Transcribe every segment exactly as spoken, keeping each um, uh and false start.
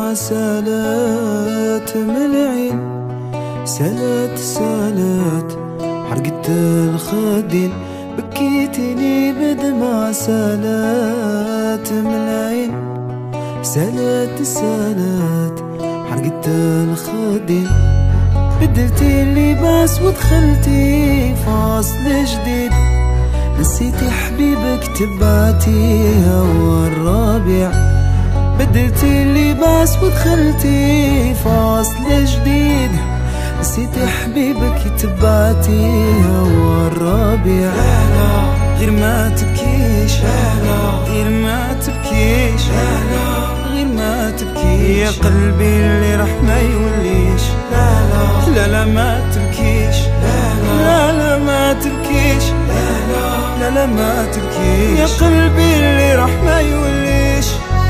بدمع سالت من العين، سالت سالت حرقت الخدين، بكيتني بدمع سالت من العين، سالت سالت حرقت الخدين. بدلتي اللباس ودخلتي فصل جديد، نسيتي حبيبك تبعتي هوا الربيع. بدلتي اللباس ودخلتي فصل جديد، نسيتي حبيبك تبعتي هوا الربيع. غير ما تبكيش، غير ما تبكيش، غير ما تبكيش يا قلبي اللي راح ما يوليش. لا لا ما تبكيش، لا لا ما تبكيش، لا لا ما تبكيش يا قلبي اللي راح ما يوليش.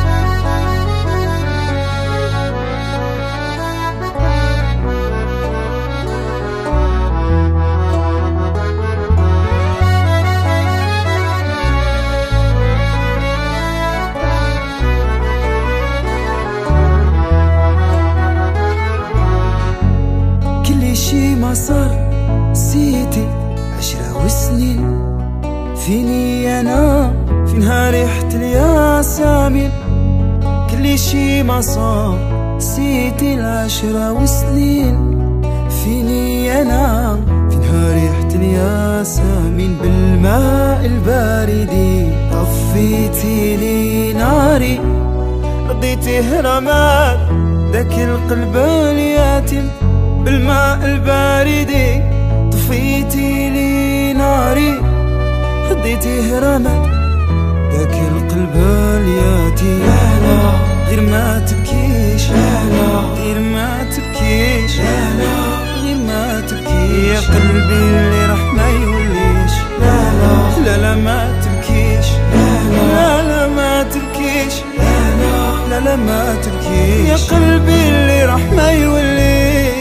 كل شي ما صار نسيتي عشرة وسنين، فيني أنا في نهار ريحة الياسمين. كل شي ما صار نسيتي العشرة وسنين، فيني أنا في نهار ريحة الياسمين. بالماء البارد طفيتي لي ناري، رضيتي رماد ذاك القلب اليتيم. بالماء البارد طفيتي لي ناري، رضيتي رماد ذاك القلب اليتيم. غير ما تبكيش، غير ما تبكيش، غير ما تبكيش يا قلبي اللي راح ما يوليش. لا لا ما تبكيش، لا لا ما تبكيش، لا لا ما تبكيش يا قلبي اللي راح ما يوليش.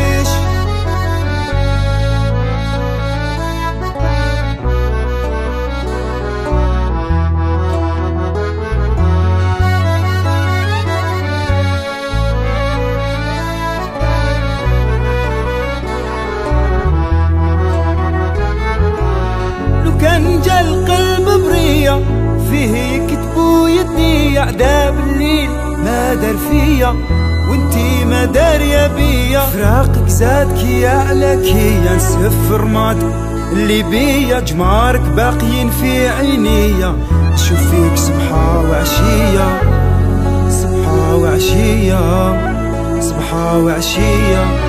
كان جا القلب برية فيه يكتبوا يدي، عذاب الليل ما دار فيا وانتي ما دارية بيا. فراقك زاد كيا على كيا، نسف رماد اللي بيا. جمارك باقيين في عينيا، نشوف فيك صبحة وعشية، صبحة وعشية، صبحة وعشية.